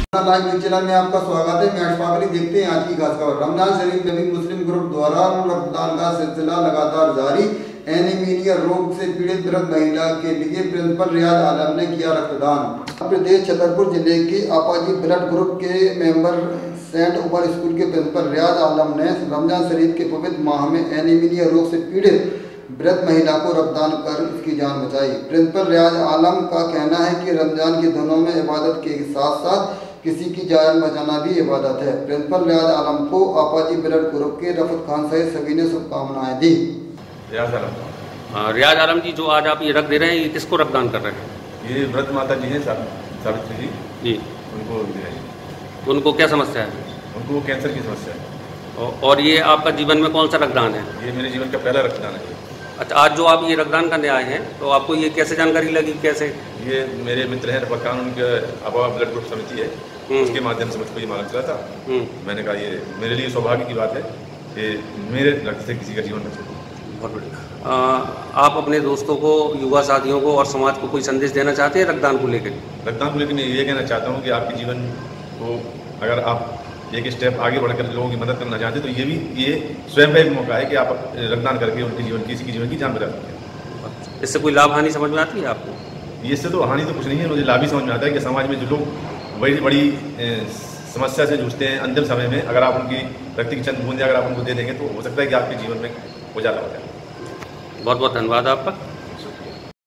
Live news channel में आपका स्वागत है। मैं अशफाक अली। देखते हैं आज की खास खबर। रमजान शरीफ में भी मुस्लिम ग्रुप द्वारा रक्तदान का सिलसिला लगातार जारी। एनीमिया रोग से पीड़ित वृद्ध महिला के लिए प्रिंसिपल रियाज आलम ने किया रक्तदान। मध्य प्रदेश छतरपुर जिले के आपाजी ब्लड ग्रुप के मेंबर सेंट उमर स्कूल के प्रिंसिपल रियाज आलम ने रमजान शरीफ के पवित्र माह में एनीमिया रोग से पीड़ित वृद्ध महिला को रक्तदान कर उसकी जान बचाई। प्रिंसिपल रियाज आलम का कहना है कि रमजान के दिनों में इबादत के साथ साथ किसी की जान बचाना भी इबादत है। प्रिंसिपल रियाज आलम को आपाजी ब्लड ग्रुप के रफत खान सहित सभी ने शुभकामनाएं दी। रियाज आलम जी, जो आज आप ये रक्त दे रहे हैं, ये किसको रक्तदान कर रहे हैं? ये व्रत माता जी हैं सावित्री जी, उनको दे रहे हैं। उनको क्या समस्या है? उनको कैंसर की समस्या है। और ये आपका जीवन में कौन सा रक्तदान है? ये मेरे जीवन का पहला रक्तदान है। अच्छा, आज जो आप ये रक्तदान करने आए हैं, तो आपको ये कैसे जानकारी लगी? कैसे? ये मेरे मित्र हैं रफत खान, उनके आबा ब्लड ग्रुप समिति है, उसके माध्यम से मुझको ये मालूम चला था। मैंने कहा ये मेरे लिए सौभाग्य की बात है कि मेरे रक्त से किसी का जीवन बचे। बहुत बढ़िया। आप अपने दोस्तों को, युवा साथियों को और समाज को कोई संदेश देना चाहते हैं रक्तदान को लेकर? रक्तदान को लेकर मैं ये कहना चाहता हूँ कि आपके जीवन को अगर आप एक स्टेप आगे बढ़कर लोगों की मदद करना चाहते हैं, तो ये स्वयं का एक मौका है कि आप रक्तदान करके उनके जीवन, किसी की जीवन की जान बचा सकते हैं। इससे कोई लाभ हानि समझ में आती है आपको? इससे तो हानि तो कुछ नहीं है, मुझे लाभ ही समझ में आता है कि समाज में जो लोग बड़ी बड़ी समस्या से जूझते हैं, अंतिम समय में अगर आप उनकी रक्त की चंद बूंदें अगर आप उनको दे देंगे तो हो सकता है कि आपके जीवन में उजाला हो जाए। बहुत बहुत धन्यवाद आपका।